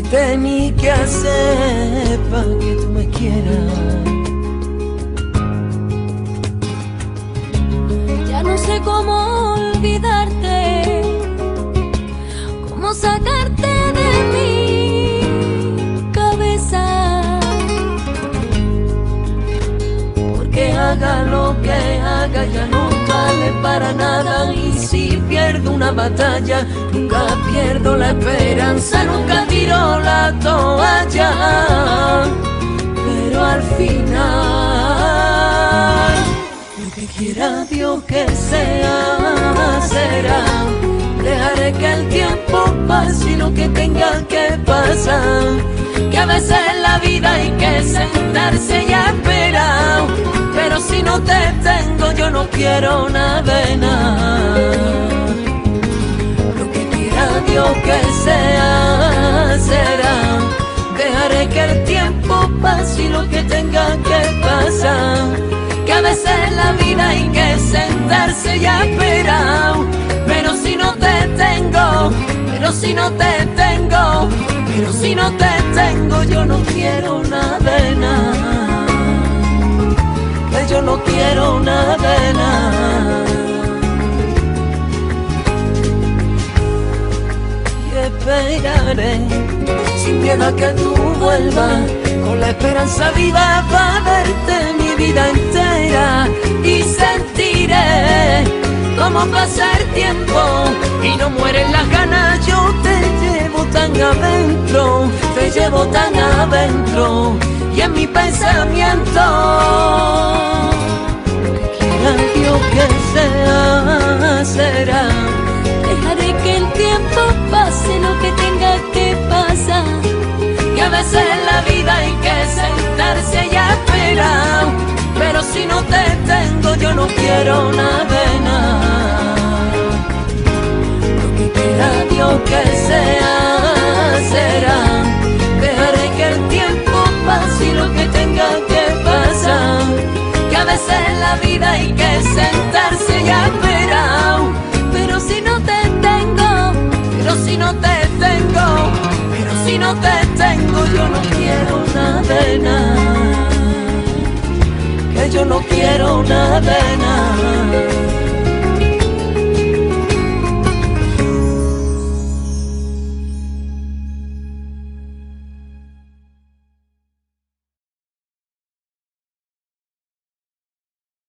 tení que hacer para que tú me quieras. Ya no sé cómo olvidarte, cómo sacarte de mi cabeza. Porque haga lo que haga ya no vale para nada. Y si pierdo una batalla, nunca pierdo la esperanza, nunca tiro la toalla. Pero al final, lo que quiera Dios que sea, será. Dejaré que el tiempo pase y lo que tenga que pasar. Que a veces en la vida hay que sentarse y esperar. Pero si no te tengo yo no quiero nada de nada. Lo que quiera Dios que sea, será. Dejaré que el tiempo pase y lo que tenga que pasar. Que a veces en la vida hay que sentarse y esperar. Pero si no te tengo, pero si no te tengo, pero si no te tengo yo no quiero nada de nada. Que yo no quiero nada de nada. Y esperaré sin miedo a que tú vuelvas, con la esperanza viva para verte mi vida entera. Y sentiré cómo pasa el tiempo y no mueren las ganas. Yo te llevo tan adentro, te llevo tan adentro y en mi pensamiento. Lo que quiera Dios que sea, será. Dejaré que el tiempo pase lo que tenga que pasar. Y a veces en la vida hay que sentarse y esperar. Pero si no te tengo yo no quiero nada de nada. Lo que quiera Dios que sea, será. Dejaré que el tiempo pase y lo que tenga que pasar. Que a veces en la vida hay que sentarse y esperar. Pero si no te tengo, pero si no te tengo, pero si no te tengo yo no quiero nada de nada. Que yo no quiero nada de nada.